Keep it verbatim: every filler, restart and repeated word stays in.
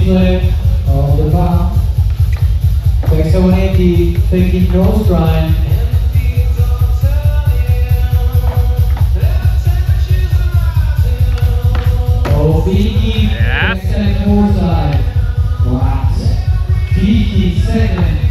flip of the bar. Back seven eighty, taking nose grind. Oh, Vicky, Yeah. second more side. Wow. Vicky, second.